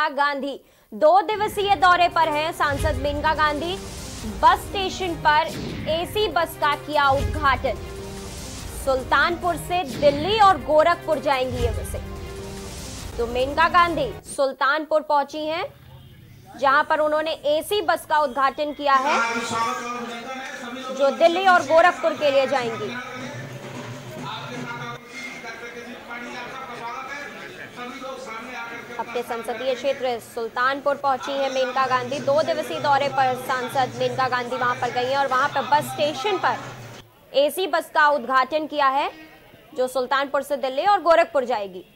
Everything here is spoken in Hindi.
मेनका गांधी 2 दिवसीय दौरे पर हैं। सांसद मेनका गांधी बस स्टेशन पर एसी बस का किया उद्घाटन। सुल्तानपुर से दिल्ली और गोरखपुर जाएंगी ये बसें। तो मेनका गांधी सुल्तानपुर पहुंची हैं, जहां पर उन्होंने एसी बस का उद्घाटन किया है जो दिल्ली और गोरखपुर के लिए जाएंगी। अपने संसदीय क्षेत्र सुल्तानपुर पहुंची है मेनका गांधी। 2 दिवसीय दौरे पर सांसद मेनका गांधी वहां पर गई हैं और वहां पर बस स्टेशन पर एसी बस का उद्घाटन किया है जो सुल्तानपुर से दिल्ली और गोरखपुर जाएगी।